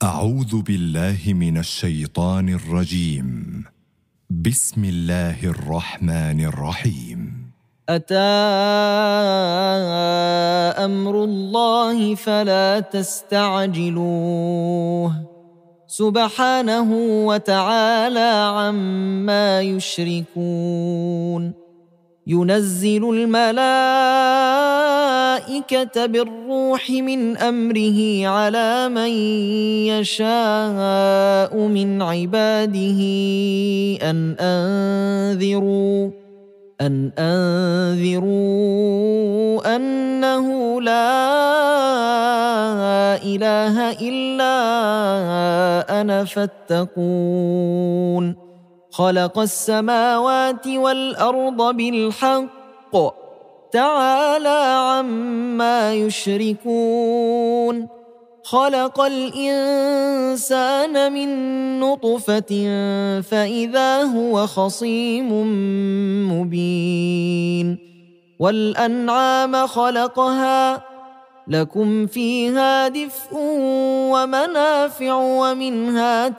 أعوذ بالله من الشيطان الرجيم. بسم الله الرحمن الرحيم. أتى أمر الله فلا تستعجلوه سبحانه وتعالى عما يشركون. ينزل الملائكة بالروح من أمره على من يشاء من عباده أن أنذروا أنه لا إله إلا أنا فاتقون. خلق السماوات والأرض بالحق تعالى عما يشركون. خلق الإنسان من نطفة فإذا هو خصيم مبين. والأنعام خلقها لكم فيها دفء ومنافع ومنها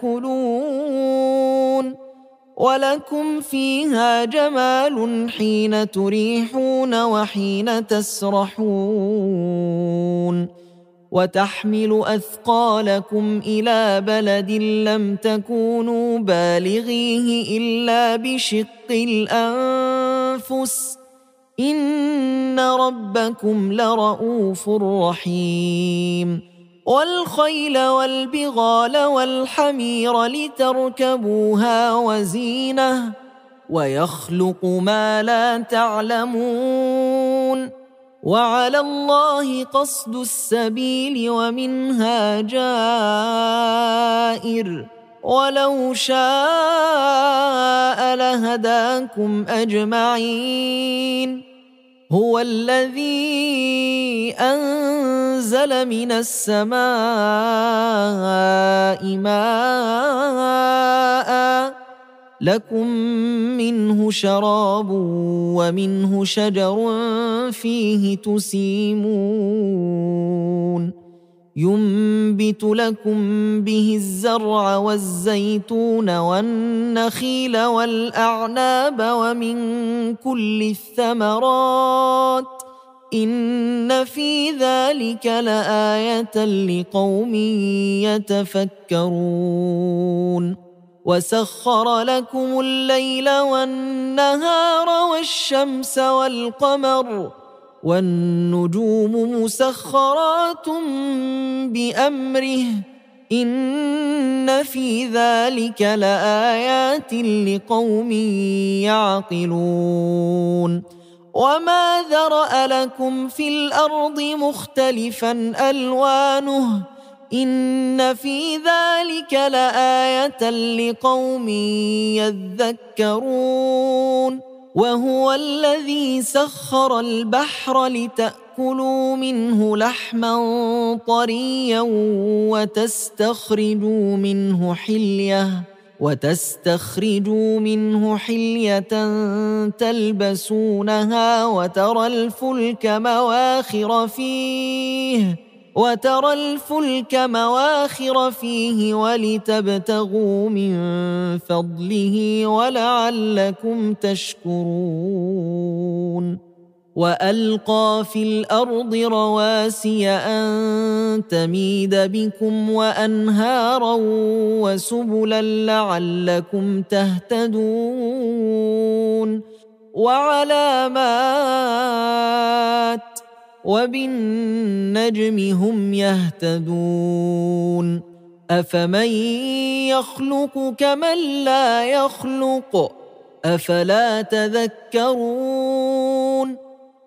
تأكلون. ولكم فيها جمال حين تريحون وحين تسرحون. وتحمل أثقالكم إلى بلد لم تكونوا بالغيه إلا بشق الأنفس إن ربكم لرؤوف رحيم. والخيل والبغال والحمير لتركبوها وزينة ويخلق ما لا تعلمون. وعلى الله قصد السبيل ومنها جائر ولو شاء لهداكم أجمعين. هو الذي أنزل من السماء ماء لكم منه شراب ومنه شجر فيه تسيمون. ينبت لكم به الزرع والزيتون والنخيل والأعناب ومن كل الثمرات إن في ذلك لآية لقوم يتفكرون. وسخر لكم الليل والنهار والشمس والقمر والنجوم مسخرات بأمره إن في ذلك لآيات لقوم يعقلون. وما ذرأ لكم في الأرض مختلفا ألوانه إن في ذلك لآية لقوم يذكرون. وهو الذي سخر البحر لتأكلوا منه لحما طريا وتستخرجوا منه حلية تلبسونها وترى الفلك مواخر فيه ولتبتغوا من فضله ولعلكم تشكرون. وألقى في الأرض رواسي أن تميد بكم وأنهارا وسبلا لعلكم تهتدون. وعلامات وبالنجم هم يهتدون. أفمن يخلق كمن لا يخلق أفلا تذكرون.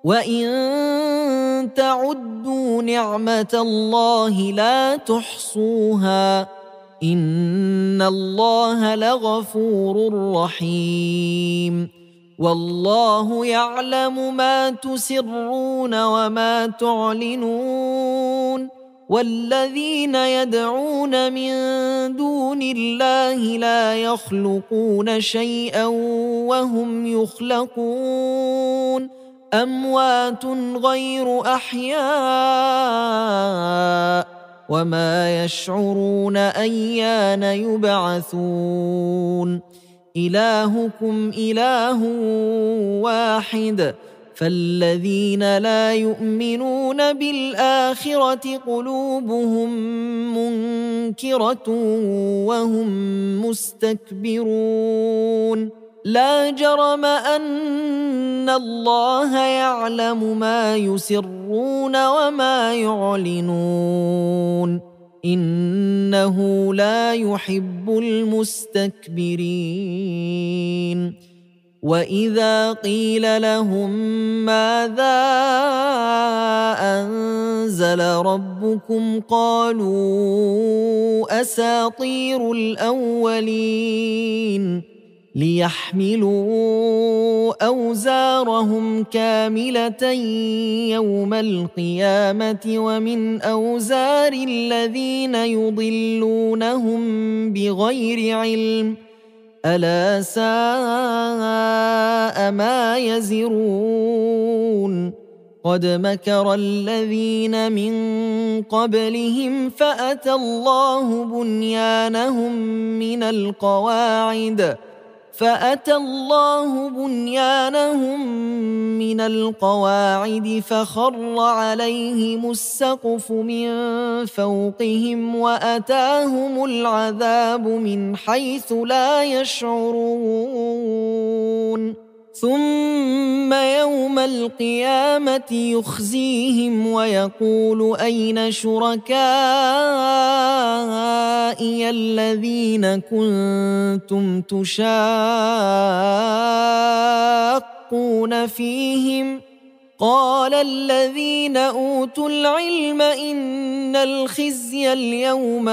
وإن تعدوا نعمة الله لا تحصوها إن الله لغفور رحيم. والله يعلم ما تسرون وما تعلنون. والذين يدعون من دون الله لا يخلقون شيئا وهم يخلقون. أموات غير أحياء وما يشعرون أيان يبعثون إلهكم إله واحد فالذين لا يؤمنون بالآخرة قلوبهم منكرة وهم مستكبرون لا جرم أن الله يعلم ما يسرون وما يعلنون إنه لا يحب المستكبرين وإذا قيل لهم ماذا أنزل ربكم قالوا أساطير الأولين ليحملوا أوزارهم كاملة يوم القيامة ومن أوزار الذين يضلونهم بغير علم ألا ساء ما يزرون قد مكر الذين من قبلهم فأتى الله بنيانهم من القواعد فخر عليهم السقف من فوقهم وأتاهم العذاب من حيث لا يشعرون ثم يوم القيامة يخزيهم ويقول أين شركائي الذين كنتم تشاقون فيهم قال الذين أوتوا العلم إن الخزي اليوم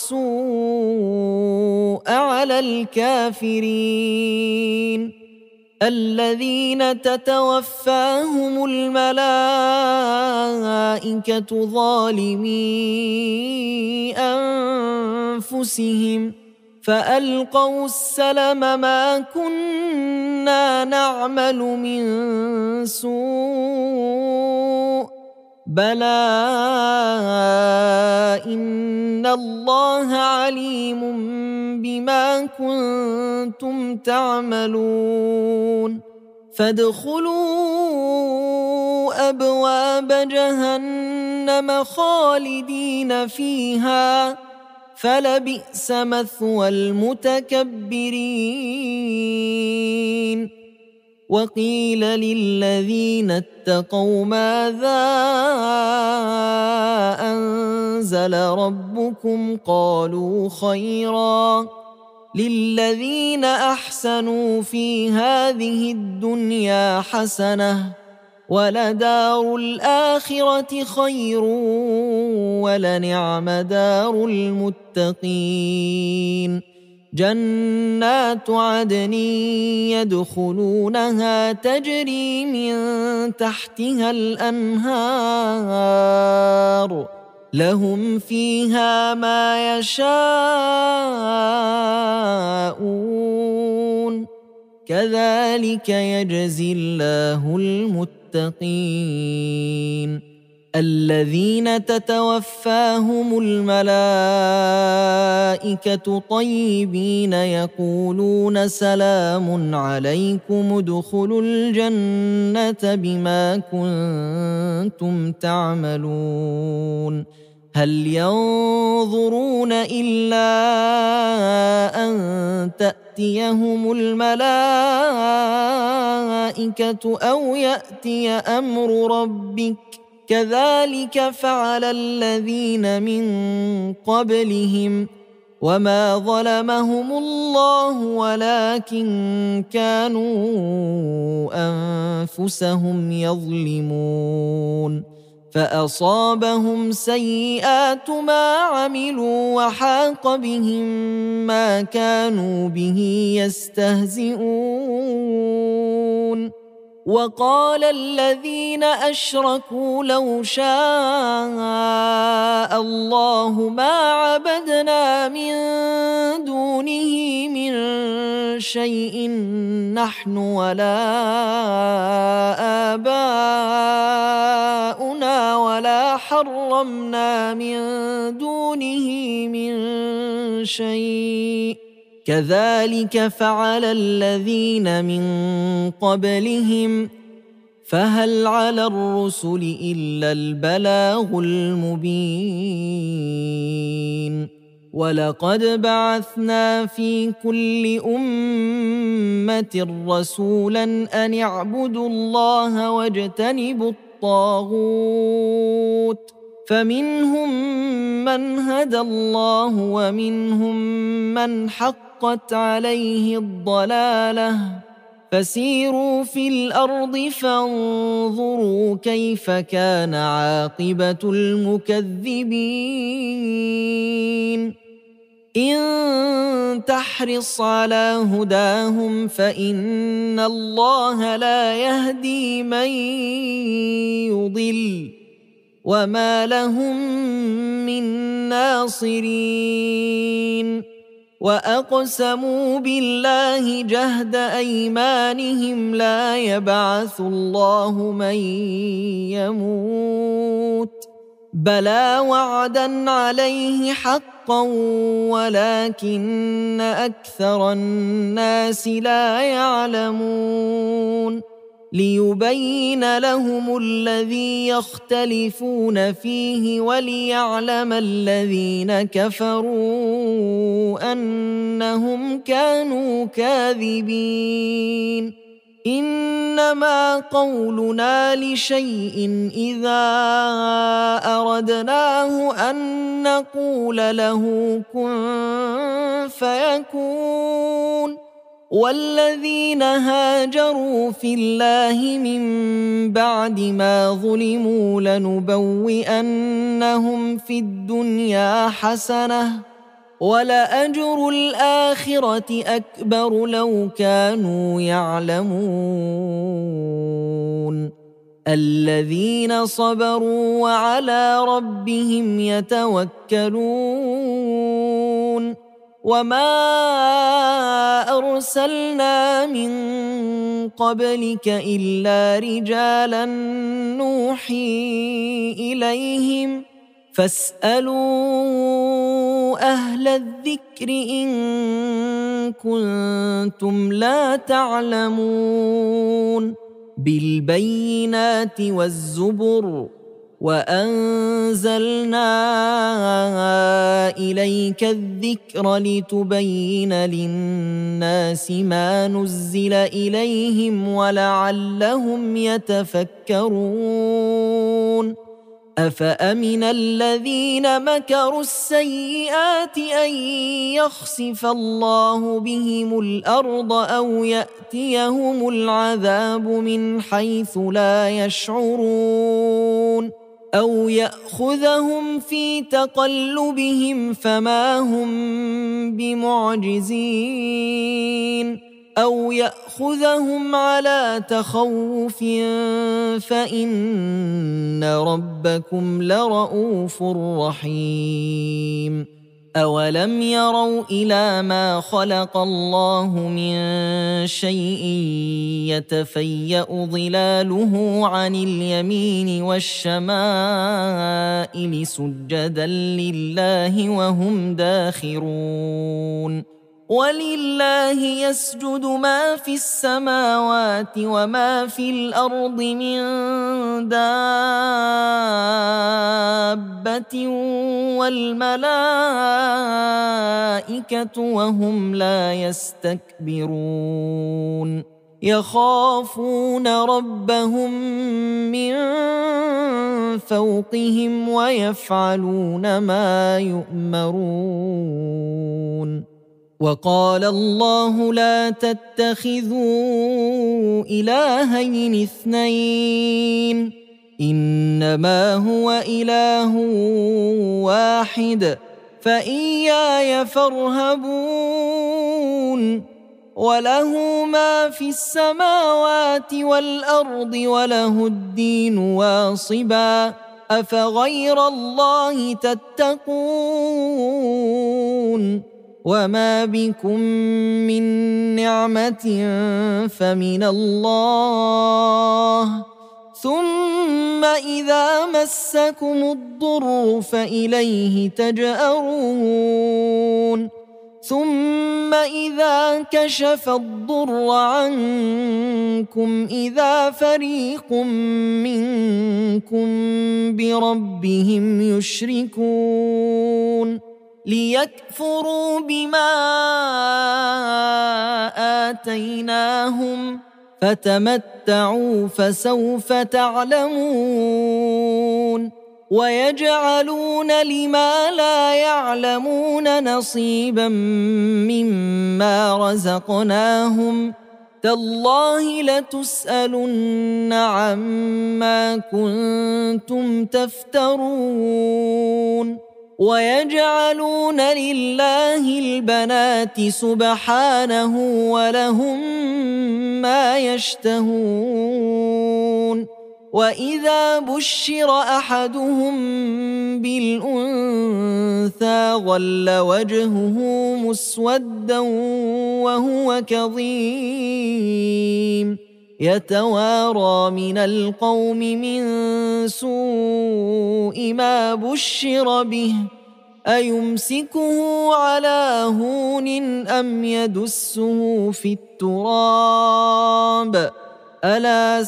والسوء على الكافرين الذين تتوفاهم الملائكة ظالمي أنفسهم فألقوا السلم ما كنا نعمل من سوء بلى إن الله عليم بما كنتم تعملون فادخلوا أبواب جهنم خالدين فيها فلبئس مثوى المتكبرين وقيل للذين اتقوا ماذا أنزل ربكم قالوا خيرا للذين أحسنوا في هذه الدنيا حسنة ولدار الآخرة خير ولنعم دار المتقين جنات عدن يدخلونها تجري من تحتها الأنهار لهم فيها ما يشاءون كذلك يجزي الله المتقين الذين تتوفاهم الملائكة طيبين يقولون سلام عليكم ادخلوا الجنة بما كنتم تعملون هل ينظرون إلا أن تأتيهم الملائكة أو يأتي أمر ربك كذلك فعل الذين من قبلهم وما ظلمهم الله ولكن كانوا أنفسهم يظلمون فأصابهم سيئات ما عملوا وحاق بهم ما كانوا به يستهزئون وقال الذين أشركوا لو شاء الله ما عبدنا من دونه من شيء نحن ولا آباؤنا ولا حرمنا من دونه من شيء كذلك فعل الذين من قبلهم فهل على الرسل إلا البلاغ المبين ولقد بعثنا في كل أمة رسولا أن اعبدوا الله واجتنبوا الطاغوت فمنهم من هدى الله ومنهم من حقت عليه الضلالة فسيروا في الأرض فانظروا كيف كان عاقبة المكذبين إن تحرص على هداهم فإن الله لا يهدي من يضل وما لهم من ناصرين وأقسموا بالله جهد أيمانهم لا يبعث الله من يموت بلى وعدا عليه حقا ولكن أكثر الناس لا يعلمون ليبين لهم الذي يختلفون فيه وليعلم الذين كفروا أنهم كانوا كاذبين إنما قولنا لشيء إذا أردناه أن نقول له كن فيكون والذين هاجروا في الله من بعد ما ظلموا لنبوئنهم في الدنيا حسنة ولأجر الآخرة أكبر لو كانوا يعلمون الذين صبروا وعلى ربهم يتوكلون وما أرسلنا من قبلك إلا رجالا نوحي إليهم فاسألوا أهل الذكر إن كنتم لا تعلمون بالبينات والزبر وأنزلنا إليك الذكر لتبين للناس ما نزل إليهم ولعلهم يتفكرون أفأمن الذين مكروا السيئات أن يخسف الله بهم الأرض أو يأتيهم العذاب من حيث لا يشعرون أو يأخذهم في تقلبهم فما هم بمعجزين أو يأخذهم على تخوف فإن ربكم لرؤوف رحيم أولم يروا إلى ما خلق الله من شيء يتفيأ ظلاله عن اليمين والشمائل سجدا لله وهم داخرون ولله يسجد ما في السماوات وما في الأرض من دابة والملائكة وهم لا يستكبرون يخافون ربهم من فوقهم ويفعلون ما يؤمرون وقال الله لا تتخذوا إلهين اثنين إنما هو إله واحد فإياي فارهبون وله ما في السماوات والأرض وله الدين واصبا أفغير الله تتقون وما بكم من نعمة فمن الله ثم إذا مسكم الضر فإليه تجأرون ثم إذا كشف الضر عنكم إذا فريق منكم بربهم يشركون ليكفروا بما آتيناهم فتمتعوا فسوف تعلمون ويجعلون لما لا يعلمون نصيبا مما رزقناهم تالله لتسألن عما كنتم تفترون ويجعلون لله البنات سبحانه ولهم ما يشتهون وإذا بشر أحدهم بالأنثى ظل وجهه مسودا وهو كظيم يتوارى من القوم من سوء ما بشر به أيمسكه على هون أم يدسه في التراب ألا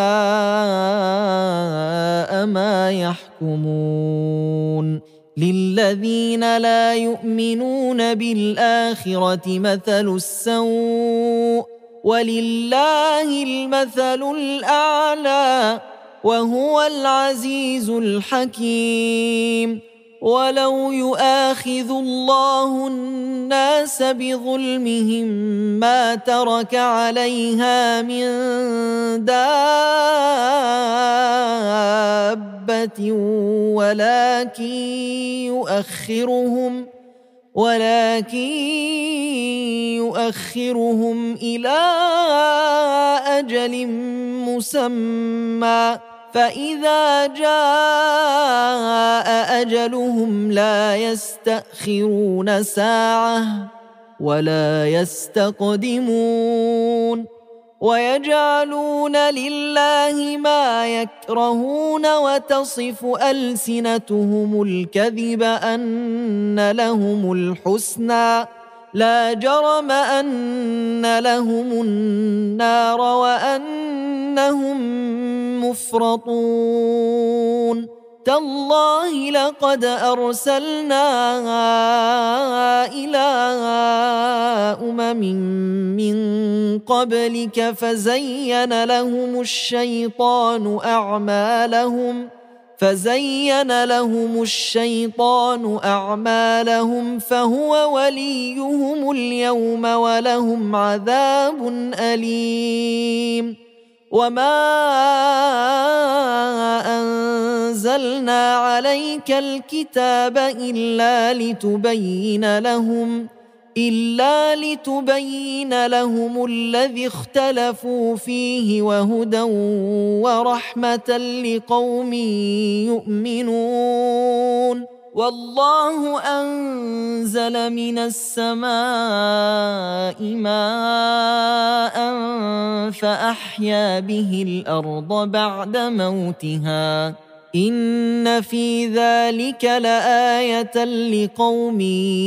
ساء ما يحكمون للذين لا يؤمنون بالآخرة مثل السوء ولله المثل الأعلى وهو العزيز الحكيم ولو يؤاخذ الله الناس بظلمهم ما ترك عليها من دابة ولكن يؤخرهم إلى أجل مسمى فإذا جاء أجلهم لا يستأخرون ساعة ولا يستقدمون ويجعلون لله ما يكرهون وتصف ألسنتهم الكذب أن لهم الحسنى لا جرم أن لهم النار وأنهم مفرطون تالله لقد أرسلنا إلى أمم من قبلك فزين لهم الشيطان أعمالهم فهو وليهم اليوم ولهم عذاب أليم وما أنزلنا عليك الكتاب إلا لتبين لهم الذي اختلفوا فيه وهدى ورحمة لقوم يؤمنون والله أنزل من السماء ماء فأحيا به الأرض بعد موتها إن في ذلك لآية لقوم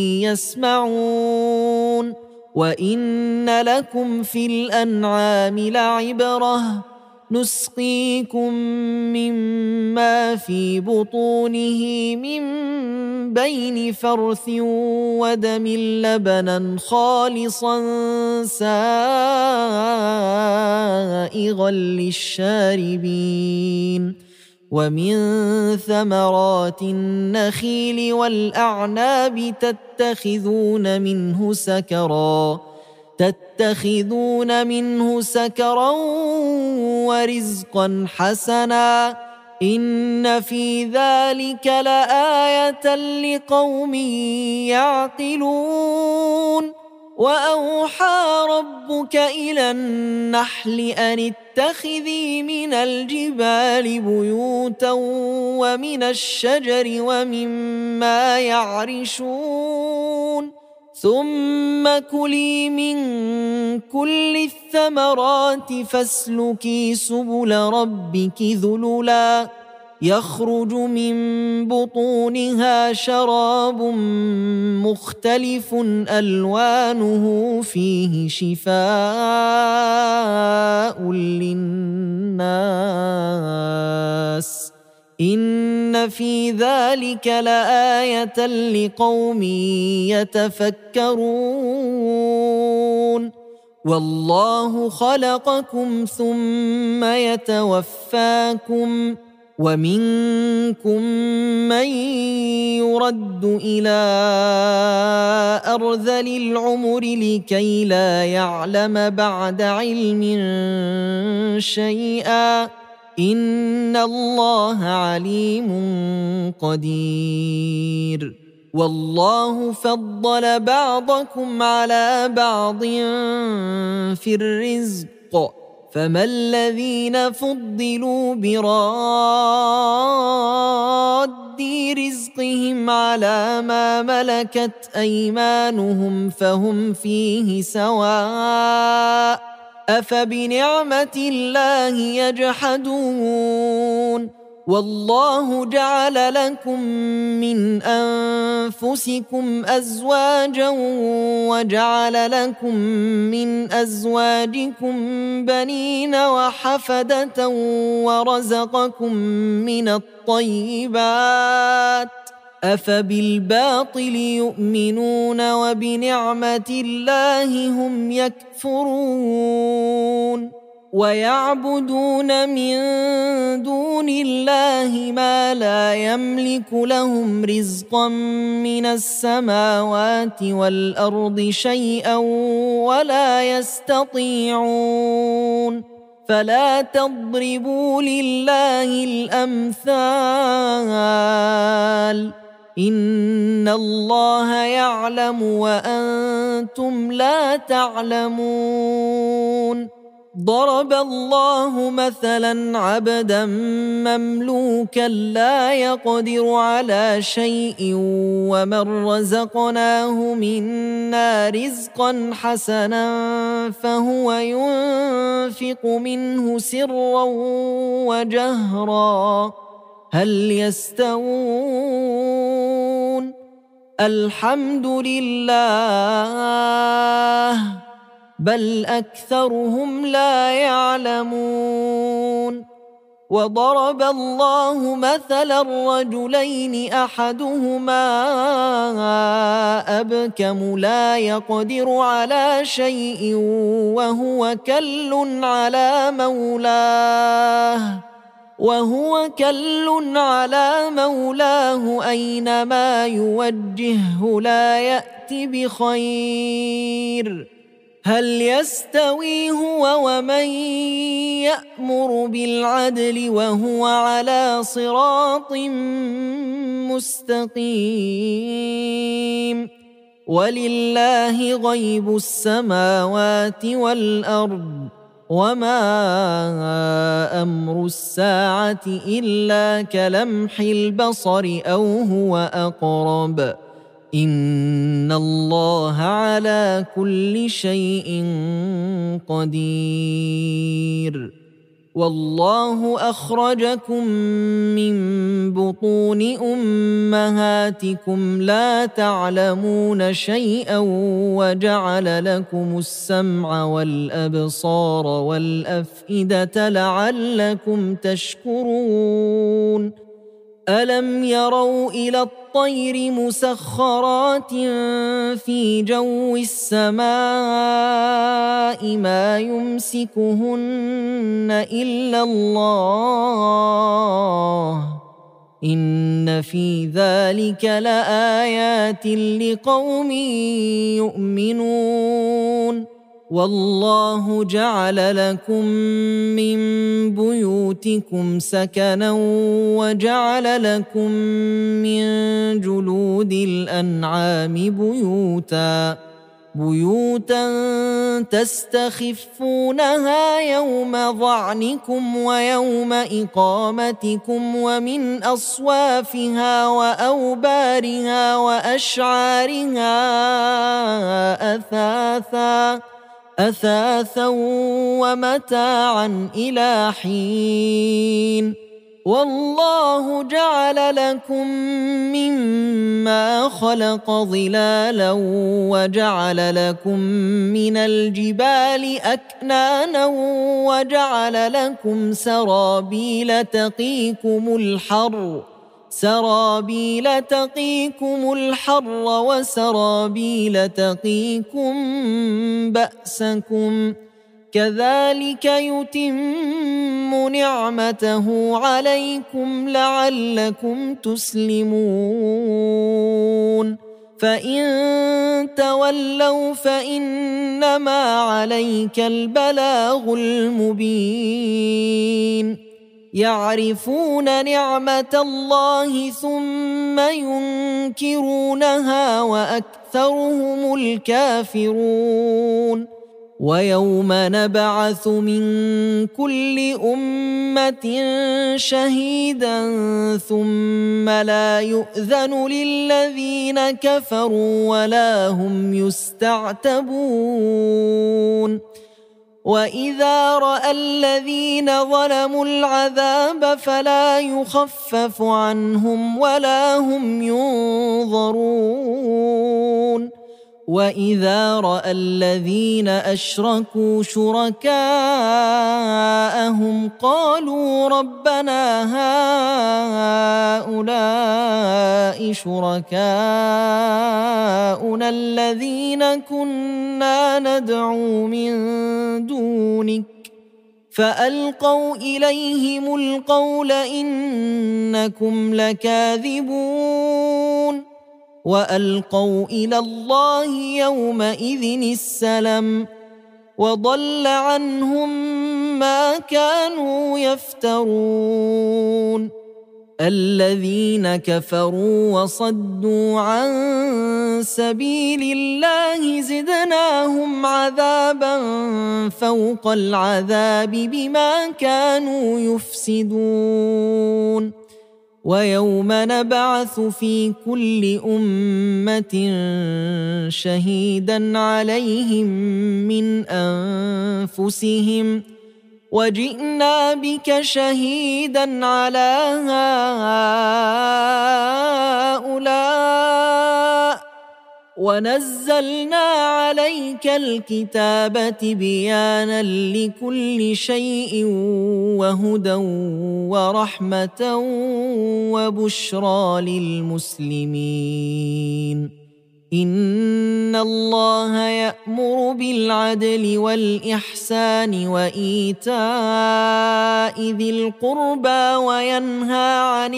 يسمعون وإن لكم في الأنعام لعبرة نسقيكم مما في بطونه من بين فرث ودم لبنا خالصا سائغا للشاربين ومن ثمرات النخيل والأعناب تتخذون منه سكرا ورزقا حسنا إن في ذلك لآية لقوم يعقلون وأوحى ربك إلى النحل أن اتخذي من الجبال بيوتا ومن الشجر ومما يعرشون ثم كلي من كل الثمرات فاسلكي سبل ربك ذللا يخرج من بطونها شراب مختلف ألوانه فيه شفاء للناس إن في ذلك لآية لقوم يتفكرون والله خلقكم ثم يتوفاكم ومنكم من يرد إلى أرذل العمر لكي لا يعلم بعد علم شيئا إن الله عليم قدير والله فضل بعضكم على بعض في الرزق فما الذين فضلوا براد رزقهم على ما ملكت أيمانهم فهم فيه سواء أفبنعمة الله يجحدون والله جعل لكم من أنفسكم أزواجا وجعل لكم من أزواجكم بنين وحفدة ورزقكم من الطيبات أفبالباطل يؤمنون وبنعمة الله هم يكفرون ويعبدون من دون الله ما لا يملك لهم رزقا من السماوات والأرض شيئا ولا يستطيعون فلا تضربوا لله الأمثال إن الله يعلم وأنتم لا تعلمون ضرب الله مثلا عبدا مملوكا لا يقدر على شيء ومن رزقناه منا رزقا حسنا فهو ينفق منه سرا وجهرا هل يستوون الحمد لله بل أكثرهم لا يعلمون وضرب الله مثلا رجلين أحدهما أبكم لا يقدر على شيء وهو كل على مولاه أينما يوجهه لا يأتي بخير هل يستوي هو ومن يأمر بالعدل وهو على صراط مستقيم ولله غيب السماوات والأرض وما أمر الساعة إلا كلمح البصر أو هو أقرب إن الله على كل شيء قدير والله أخرجكم من بطون أمهاتكم لا تعلمون شيئا وجعل لكم السمع والأبصار والأفئدة لعلكم تشكرون ألم يروا إلى الطير مسخرات في جو السماء ما يمسكهن إلا الله إن في ذلك لآيات لقوم يؤمنون والله جعل لكم من بيوتكم سكنا وجعل لكم من جلود الأنعام بيوتا تستخفونها يوم ظعنكم ويوم إقامتكم ومن أصوافها وأوبارها وأشعارها أثاثا ومتاعا إلى حين والله جعل لكم مما خلق ظلالا وجعل لكم من الجبال أكنانا وجعل لكم سرابيل تقيكم الحر وسرابيل تقيكم بأسكم كذلك يتم نعمته عليكم لعلكم تسلمون فإن تولوا فإنما عليك البلاغ المبين يعرفون نعمة الله ثم ينكرونها وأكثرهم الكافرون ويوم نبعث من كل أمة شهيدا ثم لا يؤذن للذين كفروا ولا هم يستعتبون وإذا رأى الذين ظلموا العذاب فلا يخفف عنهم ولا هم ينظرون وإذا رأى الذين أشركوا شركاءهم قالوا ربنا هؤلاء شركاؤنا الذين كنا ندعو من دونك فألقوا إليهم القول إنكم لكاذبون وألقوا إلى الله يومئذ السلم وضل عنهم ما كانوا يفترون الذين كفروا وصدوا عن سبيل الله زدناهم عذابا فوق العذاب بما كانوا يفسدون ويوم نبعث في كل أمة شهيدا عليهم من أنفسهم وجئنا بك شهيدا على هؤلاء ونزلنا عليك الكتاب تبيانا لكل شيء وهدى ورحمة وبشرى للمسلمين إن الله يأمر بالعدل والإحسان وإيتاء ذي القربى وينهى عن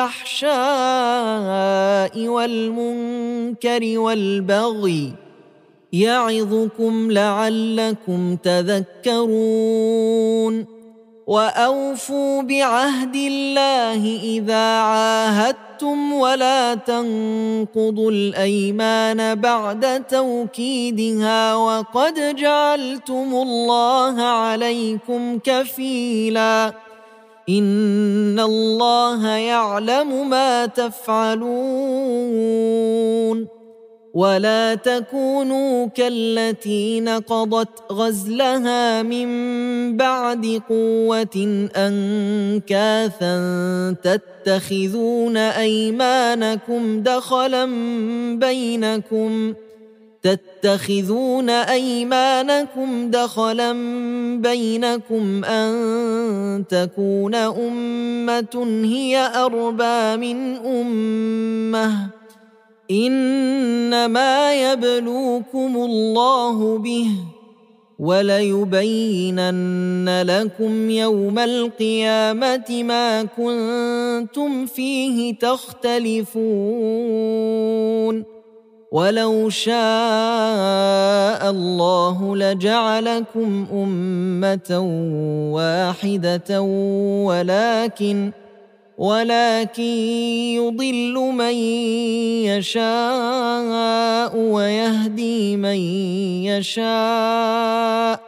الفحشاء والمنكر والبغي يعظكم لعلكم تذكرون وأوفوا بعهد الله إذا عاهدتم ولا تنقضوا الأيمان بعد توكيدها وقد جعلتم الله عليكم كفيلا إن الله يعلم ما تفعلون ولا تكونوا كالتي نقضت غزلها من بعد قوة أنكاثا تتخذون أيمانكم دخلا بينكم أن تكون أمة هي أربى من أمة إنما يبلوكم الله به وليبينن لكم يوم القيامة ما كنتم فيه تختلفون ولو شاء الله لجعلكم أمة واحدة ولكن يضل من يشاء ويهدي من يشاء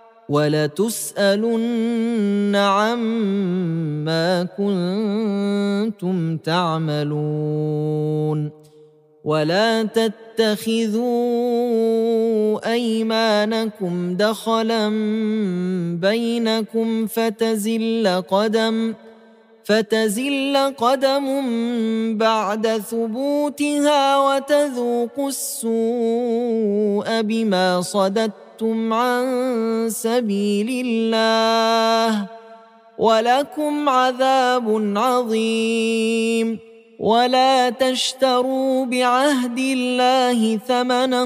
ولتسألن عما كنتم تعملون ولا تتخذوا أيمانكم دخلا بينكم فتزل قدم بعد ثبوتها وتذوقوا السوء بما صددتم عن سبيل الله ولكم عذاب عظيم ولا تشتروا بعهد الله ثمنا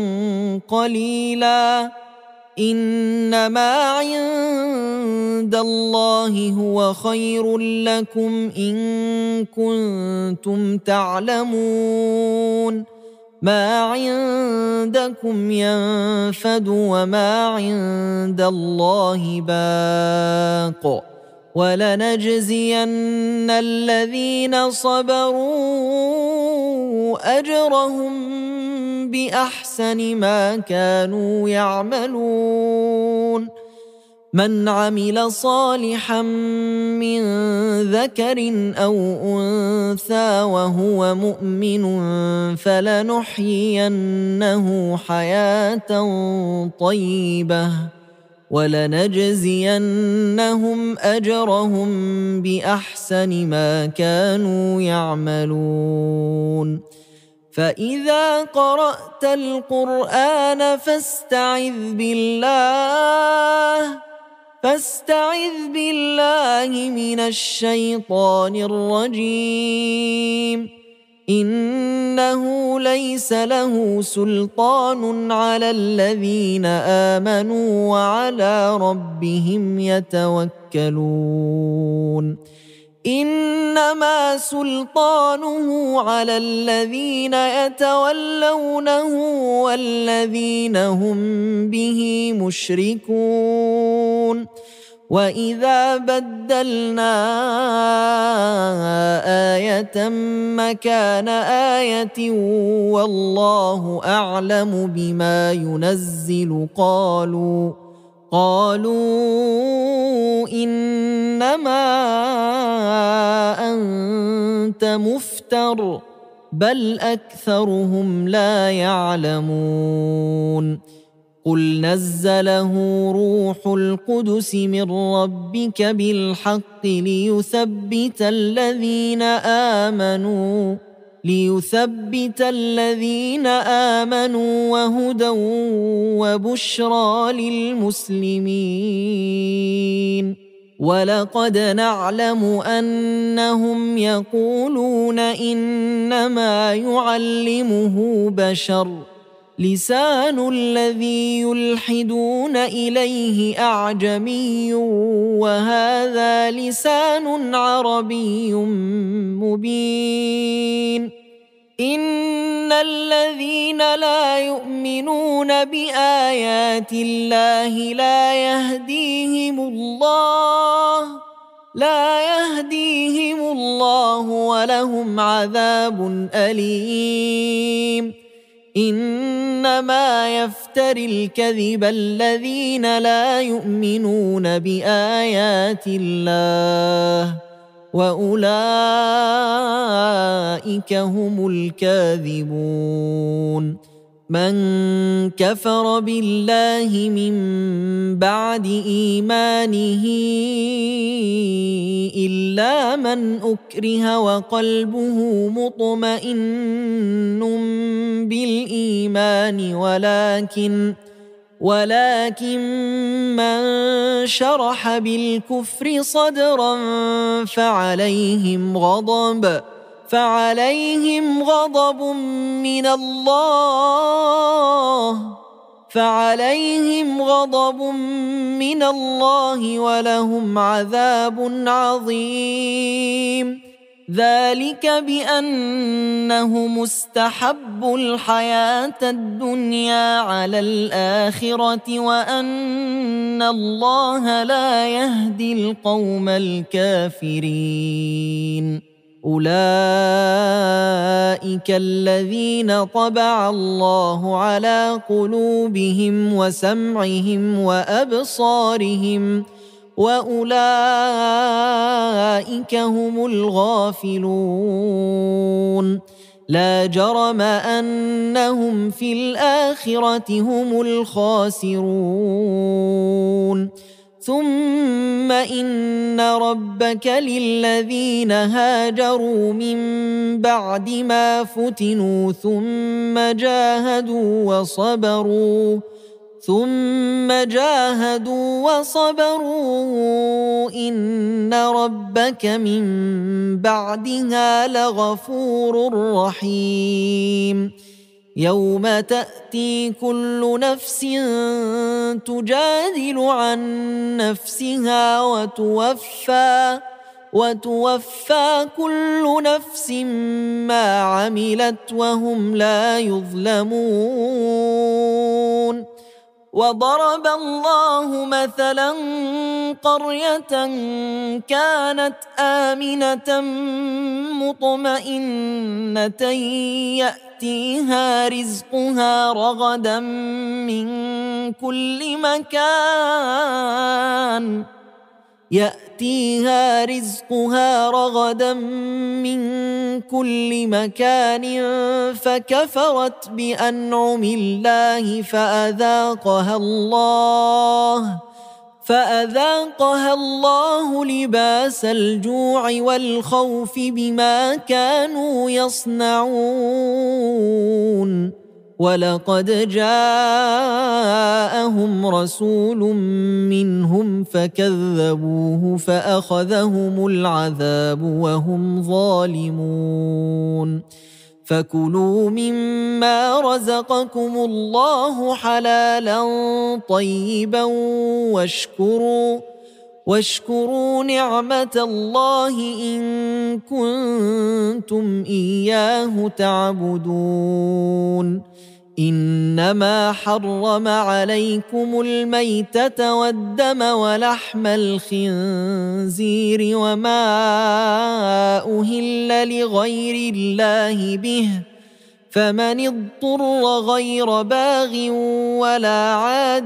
قليلا إنما عند الله هو خير لكم إن كنتم تعلمون ما عندكم ينفد وما عند الله باق ولنجزين الذين صبروا أجرهم بأحسن ما كانوا يعملون من عمل صالحا من ذكر أو أنثى وهو مؤمن فلنحيينه حياة طيبة ولنجزينهم أجرهم بأحسن ما كانوا يعملون فإذا قرأت القرآن فاستعذ بالله من الشيطان الرجيم إنه ليس له سلطان على الذين آمنوا وعلى ربهم يتوكلون إنما سلطانه على الذين يتولونه والذين هم به مشركون وإذا بدلنا آية مكان آية والله أعلم بما ينزل قالوا إنما أنت مفتر بل أكثرهم لا يعلمون قل نزله روح القدس من ربك بالحق ليثبت الذين آمنوا وهدى وبشرى للمسلمين ولقد نعلم أنهم يقولون إنما يعلمه بشر لسان الذي يلحدون إليه أعجمي وهذا لسان عربي مبين إن الذين لا يؤمنون بآيات الله لا يهديهم الله ولهم عذاب أليم إنما يفتري الكذب الذين لا يؤمنون بآيات الله وأولئك هم الكاذبون من كفر بالله من بعد إيمانه إلا من أكره وقلبه مطمئن بالإيمان ولكن من شرح بالكفر صدرا فعليهم غضب من الله ولهم عذاب عظيم ذلك بأنهم استحبوا الحياة الدنيا على الآخرة وأن الله لا يهدي القوم الكافرين أولئك الذين طبع الله على قلوبهم وسمعهم وأبصارهم وأولئك هم الغافلون لا جرم أنهم في الآخرة هم الخاسرون ثم إن ربك للذين هاجروا من بعد ما فتنوا ثم جاهدوا وصبروا إن ربك من بعدها لغفور رحيم يوم تأتي كل نفس تجادل عن نفسها وتوفى كل نفس ما عملت وهم لا يظلمون وضرب الله مثلا قرية كانت آمنة مطمئنة يأتيها رزقها رغدا من كل مكان فكفرت بأنعم الله فأذاقها الله لباس الجوع والخوف بما كانوا يصنعون ولقد جاءهم رسول منهم فكذبوه فأخذهم العذاب وهم ظالمون فكلوا مما رزقكم الله حلالا طيبا واشكروا نعمة الله إن كنتم إياه تعبدون إنما حرم عليكم الميتة والدم ولحم الخنزير وما أهل لغير الله به فمن اضطر غير باغ ولا عاد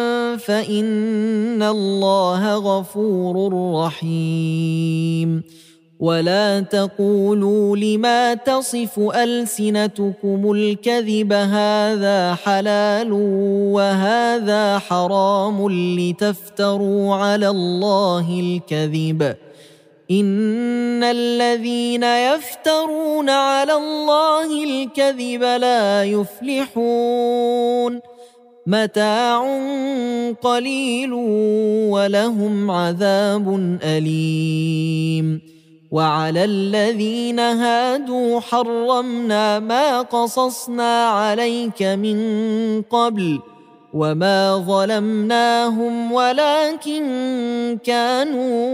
فإن الله غفور رحيم ولا تقولوا لما تصف ألسنتكم الكذب هذا حلال وهذا حرام لتفتروا على الله الكذب إن الذين يفترون على الله الكذب لا يفلحون متاع قليل ولهم عذاب أليم وعلى الذين هادوا حرمنا ما قصصنا عليك من قبل وما ظلمناهم ولكن كانوا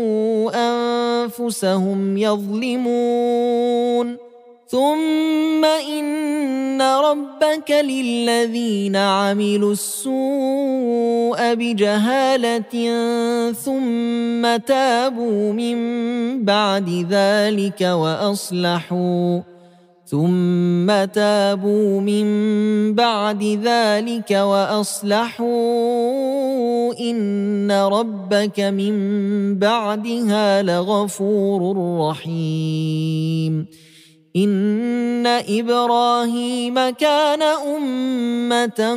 أنفسهم يظلمون ثم إن ربك للذين عملوا السوء بجهالة ثم تابوا من بعد ذلك وأصلحوا إن ربك من بعدها لغفور رحيم إن إبراهيم كان أمة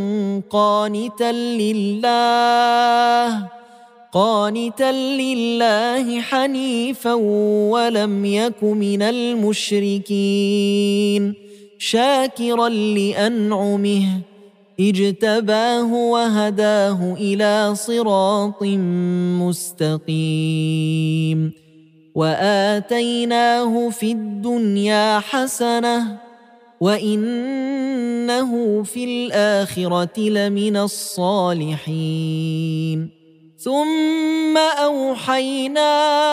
قانتا لله حنيفا ولم يك من المشركين شاكرا لأنعمه اجتباه وهداه إلى صراط مستقيم وآتيناه في الدنيا حسنة وإنه في الآخرة لمن الصالحين ثم أوحينا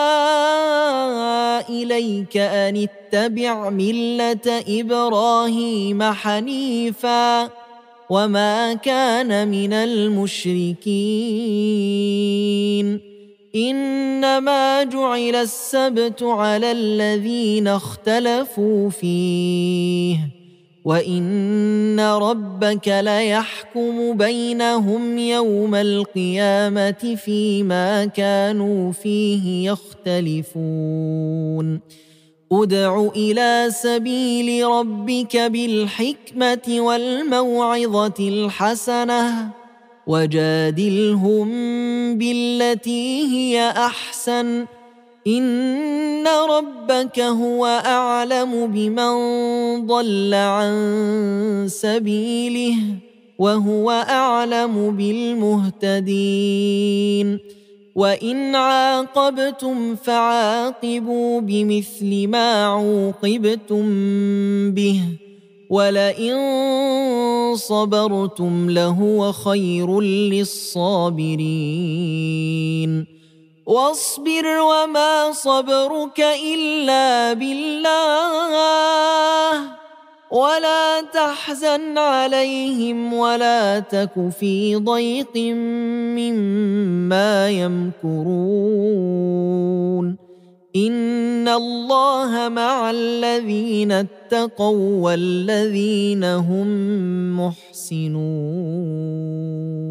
إليك أن اتبع ملة إبراهيم حنيفا وما كان من المشركين إنما جعل السبت على الذين اختلفوا فيه وإن ربك ليحكم بينهم يوم القيامة فيما كانوا فيه يختلفون ادع إلى سبيل ربك بالحكمة والموعظة الحسنة وجادلهم بالتي هي أحسن إن ربك هو أعلم بمن ضل عن سبيله وهو أعلم بالمهتدين وإن عاقبتم فعاقبوا بمثل ما عوقبتم به ولئن صبرتم لهو خير للصابرين واصبر وما صبرك إلا بالله ولا تحزن عليهم ولا تك في ضيق مما يمكرون إن الله مع الذين اتقوا والذين هم محسنون